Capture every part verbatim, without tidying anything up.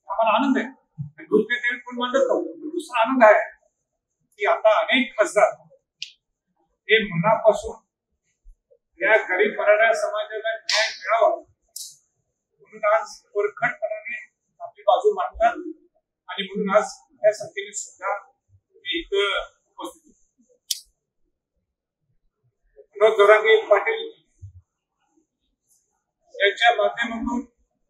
आम्हाला आनंद आहे. दूध देते कोण मानत नव्हतं. दुसरा आनंद आहे की आता अनेक खासदार हे मनापासून या गरीब मराठा समाजाला न्याय मिळावा म्हणून आज परखडपणाने आपली बाजू मांडतात आणि म्हणून आज त्या संख्येने सुद्धा इथं उपस्थित मनोज जरांगे पाटील यांच्या माध्यमातून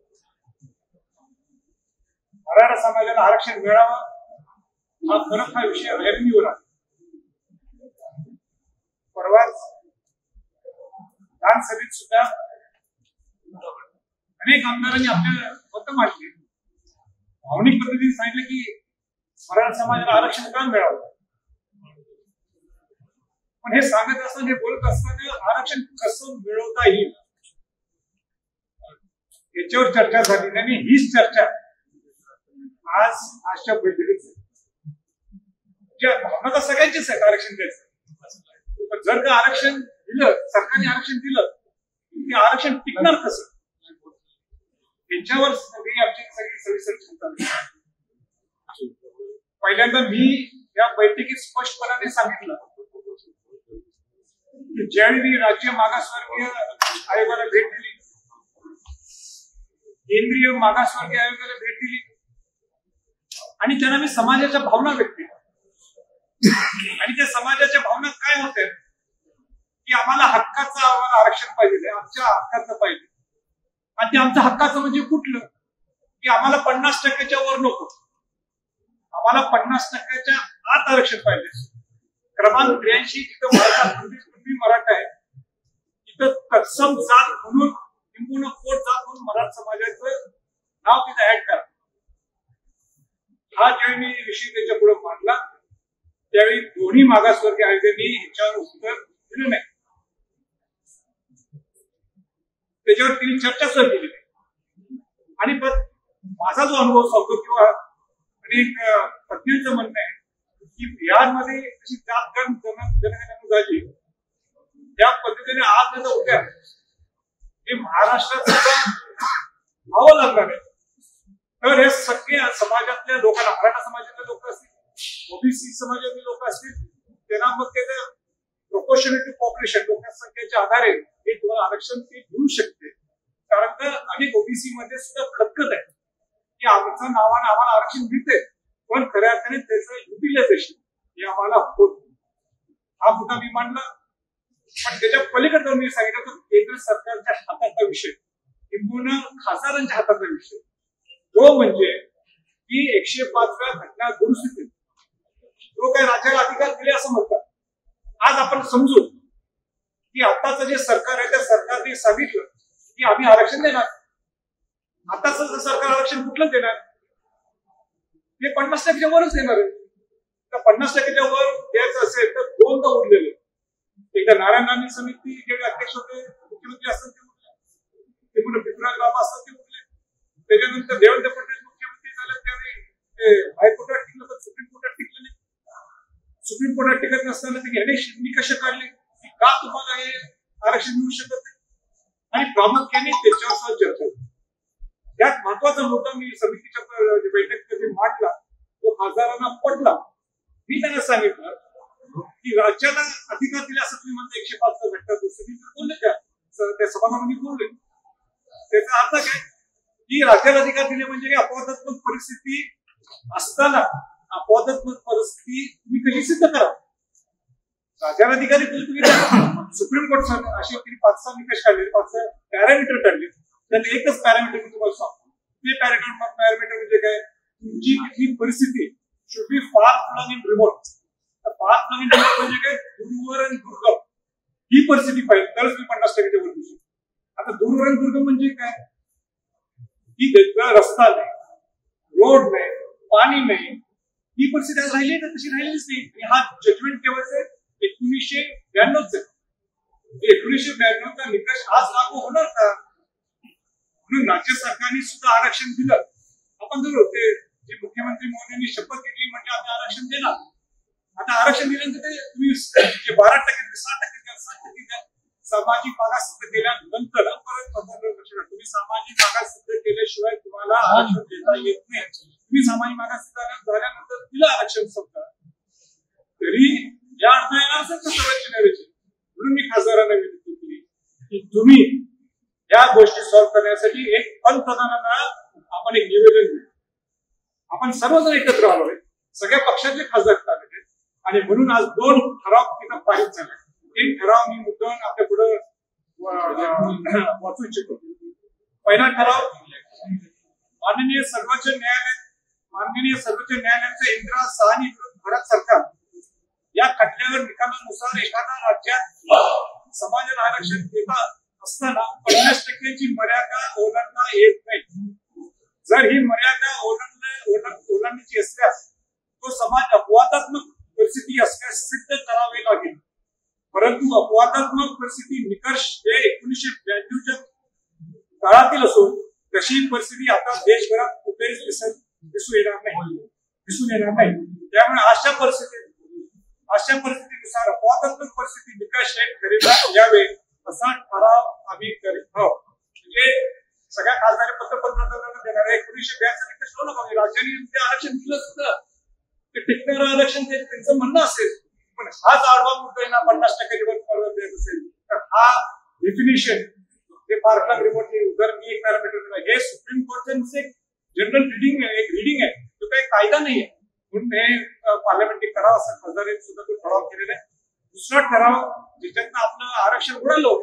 मराठा समाजाला आरक्षण मिळावं हा परत हा विषय ऐरणीवर आहे. परवाच विधानसभेत सुद्धा अनेक आमदारांनी आपल्या मतं मांडली. भावनिक पद्धतीने सांगितलं की मराठा समाजाला आरक्षण का मिळावं. पण हे सांगत असताना हे बोलत असताना आरक्षण कसं मिळवता येईल याच्यावर चर्चा झाली. आणि हीच चर्चा आज आजच्या बैठकीत भावना तर सगळ्यांचीच आहे आरक्षण द्यायचं. पण जर का आरक्षण दिलं, सरकारने आरक्षण दिलं, ते आरक्षण टिकणार कसं याच्यावर सगळी आमची सगळी सविस्तर चर्चा. पहिल्यांदा मी या बैठकीत स्पष्टपणाने सांगितलं की ज्यावेळी राज्य मागासवर्गीय आयोगाला भेट दिली, केंद्रीय मागासवर्गीय आयोगाला भेट दिली आणि त्यांना मी समाजाच्या भावना व्यक्त केल्या. आणि त्या समाजाच्या भावना काय होत्या की आम्हाला हक्काचं आम्हाला आरक्षण पाहिजे, आमच्या हक्काचं पाहिजे. आणि ते आमचं हक्काचं म्हणजे कुठलं की आम्हाला पन्नास टक्क्याच्या वर नको, आम्हाला पन्नास टक्क्याच्या आत आरक्षण पाहिजे. क्रमांक त्र्याऐंशी तिथं मराठा पूर्वी मराठा आहे, तिथं तत्सम जात म्हणून निंबून कोट जात म्हणून मराठा समाजाचं नाव तिथं ऍड करा. हा ज्यावेळी मी विषय त्याच्या पुढे मांडला त्यावेळी दोन्ही मागासवर्गीय आयोगांनी ह्याच्यावर उत्तर दिलं नाही. त्याच्यावर तिने चर्चा सुरू केली. आणि माझा जो अनुभव सांगतो किंवा अनेक तज्ञांचं म्हणणं आहे की बिहारमध्ये अशी जातगण जनगणना झाली त्या पद्धतीने आज नाही तर उद्या हे महाराष्ट्रात सुद्धा व्हावं लागणार आहे. तर हे सगळे समाजातल्या लोकांना, मराठा समाजातले लोक असतील, ओबीसी समाजातले लोक असतील, त्यांना मग ते प्रोपोर्शनेटिव्ह पॉप्युलेशन लोकसंख्येच्या आधारे हे तुम्हाला आरक्षण ते मिळू शकते. कारण का अनेक ओबीसी मध्ये सुद्धा खतखत आहे की आमचं नावानं आम्हाला आरक्षण मिळते पण खऱ्या अर्थाने त्याचं युटिलायझेशन हे आम्हाला होत नाही. हा मुद्दा मी मांडला. पण त्याच्या पलीकडे जाऊन मी सांगितलं तर केंद्र सरकारच्या हाताचा विषय किंवा खासदारांच्या हाताचा विषय तो म्हणजे की एकशे पाचव्या घटना दुरुस्तीत तो काय राज्याला अधिकार दिले असं म्हणतात. आज आपण समजू की आताचं जे सरकार आहे त्या सरकारने सांगितलं की आम्ही आरक्षण देणार. आताच सरकार आरक्षण कुठलं देणार ते पन्नास टक्क्याच्या वरच देणार आहे. तर पन्नास टक्क्याच्या वर द्यायचं असेल तर दोनदा उरलेले. एकदा नारायण राणे समिती जे अध्यक्ष होते मुख्यमंत्री असतात ते उरले, ते पुन्हा पृथ्वीराज बाबा असतात ते उरले. त्याच्यानंतर देवेंद्र फडणवीस मुख्यमंत्री झाले त्यावेळी हायकोर्टात टिकलं तर सुप्रीम कोर्टात टिकलं नाही. सुप्रीम कोर्टात टिकत नसताना त्यांनी अनेक निकष काढले की का तुम्हाला हे आरक्षण मिळू शकत नाही. आणि प्रामुख्याने त्याच्यावर चर्चा झाली. त्यात महत्वाचा मुद्दा मी समितीच्या बैठकीत मांडला तो खासदारांना पडला. मी त्यांना सांगितलं की राज्याला अधिकार दिले असं तुम्ही म्हणता एकशे पाच घटना दुसरी बोलले त्या त्या सभागृहामध्ये बोलले. त्याचा अर्थ काय की राज्याला अधिकार दिले म्हणजे अपवादात्मक परिस्थिती असताना अपवादात्मक परिस्थिती तुम्ही कशी सिद्ध करा. राज्याला अधिकारी तुम्ही सुप्रीम कोर्ट असे पाच सहा निकष काढले, पाच सहा पॅरामीटर काढले. त्यात एकच पॅरामीटर मी तुम्हाला सांगतो. ते पॅरामीटर पॅरामीटर म्हणजे काय तुमची तिथली परिस्थिती should be far flung in remote. Far flung in remote म्हणजे काय दूरवर आणि दुर्गम ही परिस्थिती पाहिजे तरच मी पन्नास टक्क्याच्या वर दिसू. आता दूरवर आणि दुर्गम म्हणजे काय की रस्ता नाही, रोड नाही, पाणी नाही, ही परिस्थिती आज राहिली तर तशी राहिलीच नाही. हा जजमेंट केव्हाच एकोणीसशे ब्याण्णवच आहे. एकोणीसशे ब्याण्णवचा निकष आज लागू होणार का. म्हणून राज्य सरकारने सुद्धा आरक्षण दिलं. आपण जर होते जे मुख्यमंत्री मोदींनी शपथ घेतली म्हणजे आम्ही आरक्षण देणार. आता आरक्षण दिल्यानंतर ते तुम्ही बारा टक्के सात टक्के द्या सात टक्के द्या सामाजिक मागास सिद्ध केल्यानंतर परत मतदार लक्ष द्या. तुम्ही सामाजिक मागास सिद्ध केल्याशिवाय तुम्हाला आरक्षण देता येत नाही. तुम्ही सामाजिक मागास सिद्ध झाल्यानंतर तिला आरक्षण समजा तरी या अडथळ्याला असं सर्वोच्च न्यायालयाचे. म्हणून मी खासदारांना विनंती केली की तुम्ही या गोष्टी सॉल्व्ह करण्यासाठी एक पंतप्रधानांना आपण एक निवेदन देऊ. आपण सर्वजण एकत्र आलोय, सगळ्या पक्षाचे खासदार आलेले आणि म्हणून आज दोन ठराव तिथं पारित झाले. एक ठराव मी मुद्दाम आपल्या पुढे वाचू इच्छितो. पहिला ठराव माननीय सर्वोच्च न्यायालय माननीय सर्वोच्च न्यायालयाचे इंदिरा साहनी विरुद्ध भारत सरकार या खटल्यावर निकालानुसार एखाद्या राज्यात समाजाला आरक्षण देत असताना पन्नास टक्क्याची मर्यादा ओलांडता येत नाही. जर ही मर्यादा ओलांड ओलांडण्याची असल्यास तो समाज अपवादात्मक परिस्थिती असल्यास सिद्ध करावे लागेल. परंतु अपवादात्मक परिस्थिती निकष हे एकोणीसशे ब्याण्णवच्या काळातील असून तशी परिस्थिती आता देशभरात कुठेच दिसून येणार नाही दिसून येणार नाही त्यामुळे अशा परिस्थितीत अशा परिस्थितीनुसार अपवादात्मक परिस्थिती निकष हे ठरविण्यात यावे असा ठराव आम्ही करीत आहोत. म्हणजे सगळ्या खासदारी पंतप्रधानांना देणार एकोणीसशे ब्याऐंशी निकष लावू नका. राज्यांनी आरक्षण दिलं सुद्धा ते टिकणारं आरक्षण त्यांचं म्हणणं असेल पण हाच आडवा मुद्दा ना पन्नास टक्के परवानगी देत असेल तर हा डेफिनेशन ते पार्कला रिपोर्ट उदर मी एक पॅरामीटर हे सुप्रीम कोर्टचं एक जनरल रिडिंग आहे एक रिडिंग आहे तो काही कायदा नाही आहे. म्हणून हे पार्लमेंटरी करावं असं खासदारांनी सुद्धा तो ठराव केलेला आहे. दुसरा ठराव ज्याच्यातनं आपलं आरक्षण उडालं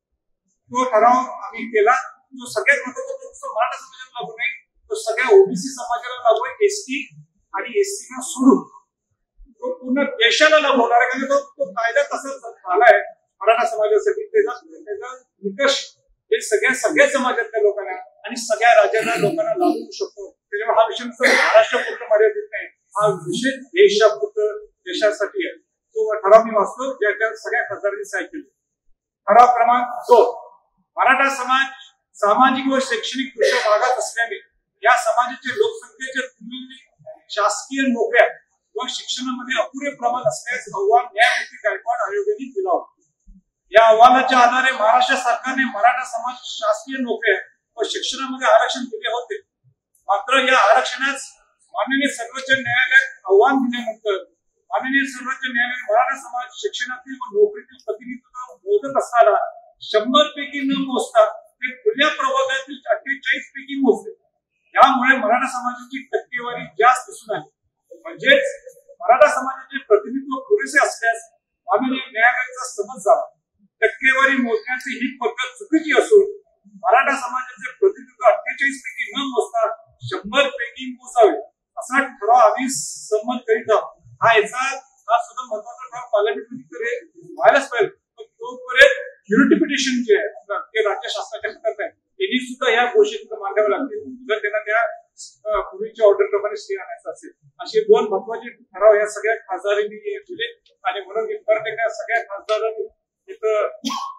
तो ठराव आम्ही केला. जो सगळ्यात महत्वाचा तो मराठा समाजाला लागू नाही तो सगळ्या ओबीसी समाजाला लागू आहे. एसटी आणि एससी ना सोडून तो पूर्ण देशाला लागू होणार आहे. कारण तो तो कायदा तसाच झालाय मराठा समाजासाठी. त्याचा त्याचा निकष हे सगळ्या सगळ्या समाजातल्या लोकांना आणि सगळ्या राज्यातल्या लोकांना लागू शकतो. त्याच्यामुळे हा विषय महाराष्ट्र पूर्ण मर्यादित नाही. हा विषय देशापुरतं देशासाठी आहे. तो ठराव मी वाचतो ज्याच्या सगळ्या खासदारांनी साय केली. ठराव क्रमांक दोन मराठा समाज सामाजिक व शैक्षणिक दृष्ट्या मागास असल्याने या समाजाचे लोकसंख्येच्या तुलनेने शासकीय नोकऱ्या व शिक्षणामध्ये अपुरे प्रमाण असल्यास अहवाल न्यायमूर्ती गायकवाड आयोगाने दिला होता. या अहवालाच्या आधारे महाराष्ट्र सरकारने मराठा समाज शासकीय नोकऱ्या व शिक्षणामध्ये आरक्षण दिले होते. मात्र या आरक्षणास माननीय सर्वोच्च न्यायालयात आव्हान दिल्यानंतर माननीय सर्वोच्च न्यायालयाने मराठा समाज शिक्षणातील व नोकरीतील प्रतिनिधित्व मोजत असताना शंभर पैकी न मोजता ते खुल्या प्रवर्गातील अठ्ठेचाळीस पैकी मोजले. यामुळे मराठा समाजाची टक्केवारी जास्त दिसून आली. म्हणजेच मराठा समाजाचे प्रतिनिधित्व पुरेसे असल्यास माननीय न्यायालयाचा समज झाला. टक्केवारी मोजण्याची ही पद्धत चुकीची असून मराठा समाजाचे प्रतिनिधित्व अठ्ठेचाळीस पैकी न मोजता शंभर पैकी मोजावे असा ठराव आम्ही संमत करीत आहोत. हा याचा हा सुद्धा महत्वाचा ठराव पार्लमेंटमध्ये व्हायलाच पाहिजे. तोपर्यंत प्युरिटी पिटिशन जे आहे ते राज्य शासनाच्या हातात आहे त्यांनी सुद्धा या गोष्टी मांडाव्या लागतील जर त्यांना त्या पूर्वीच्या ऑर्डर प्रमाणे स्टे आणायचा असेल. असे दोन महत्वाचे ठराव या सगळ्या खासदारांनी दिले आणि म्हणून परत एकदा सगळ्या खासदारांनी तिथं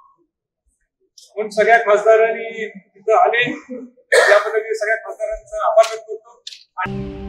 म्हणून सगळ्या खासदारांनी तिथं आले. या पद्धतीने सगळ्या खासदारांचा आभार व्यक्त करतो.